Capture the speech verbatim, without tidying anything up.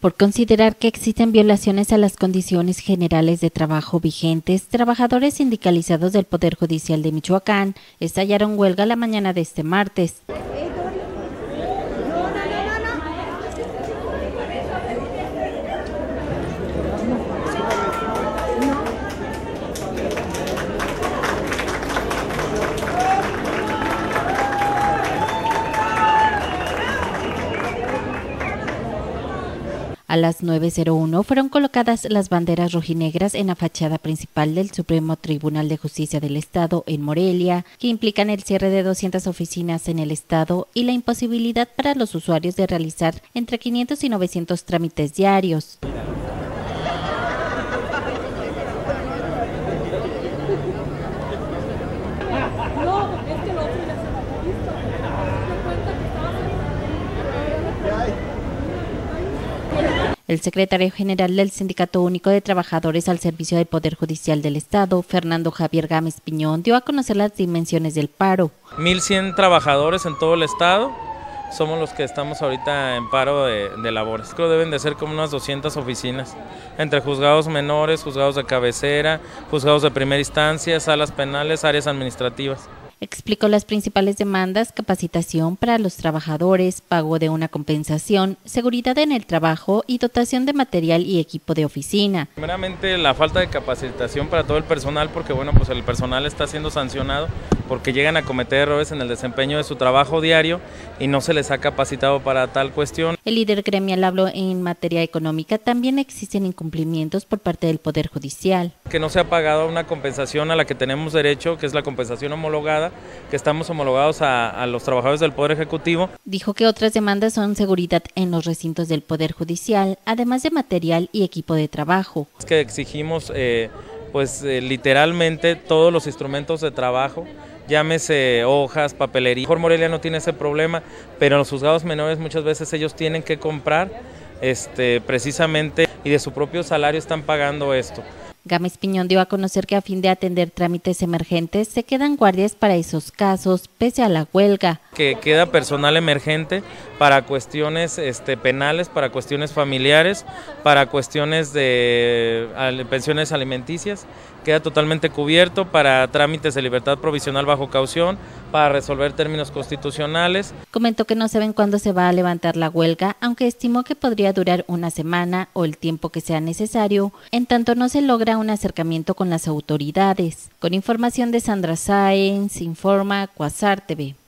Por considerar que existen violaciones a las condiciones generales de trabajo vigentes, trabajadores sindicalizados del Poder Judicial de Michoacán estallaron huelga la mañana de este martes. A las nueve cero uno fueron colocadas las banderas rojinegras en la fachada principal del Supremo Tribunal de Justicia del Estado en Morelia, que implican el cierre de doscientas oficinas en el Estado y la imposibilidad para los usuarios de realizar entre quinientos y novecientos trámites diarios. El secretario general del Sindicato Único de Trabajadores al Servicio del Poder Judicial del Estado, Fernando Javier Gámez Piñón, dio a conocer las dimensiones del paro. mil cien trabajadores en todo el estado, somos los que estamos ahorita en paro de, de labores. Creo que deben de ser como unas doscientas oficinas, entre juzgados menores, juzgados de cabecera, juzgados de primera instancia, salas penales, áreas administrativas. Explicó las principales demandas: capacitación para los trabajadores, pago de una compensación, seguridad en el trabajo y dotación de material y equipo de oficina. Primeramente, la falta de capacitación para todo el personal, porque bueno, pues el personal está siendo sancionado porque llegan a cometer errores en el desempeño de su trabajo diario y no se les ha capacitado para tal cuestión. El líder gremial habló en materia económica. También existen incumplimientos por parte del Poder Judicial. Que no se ha pagado una compensación a la que tenemos derecho, que es la compensación homologada, que estamos homologados a, a los trabajadores del Poder Ejecutivo. Dijo que otras demandas son seguridad en los recintos del Poder Judicial, además de material y equipo de trabajo. Es que exigimos eh, pues eh, literalmente todos los instrumentos de trabajo, llámese hojas, papelería. Mejor Morelia no tiene ese problema, pero en los juzgados menores muchas veces ellos tienen que comprar este, precisamente y de su propio salario están pagando esto. Gámez Piñón dio a conocer que a fin de atender trámites emergentes se quedan guardias para esos casos, pese a la huelga. Que queda personal emergente para cuestiones este, penales, para cuestiones familiares, para cuestiones de pensiones alimenticias, queda totalmente cubierto para trámites de libertad provisional bajo caución, para resolver términos constitucionales. Comentó que no saben cuándo se va a levantar la huelga, aunque estimó que podría durar una semana o el tiempo que sea necesario, en tanto no se logra un acercamiento con las autoridades. Con información de Sandra Sáenz, informa Quasar T V.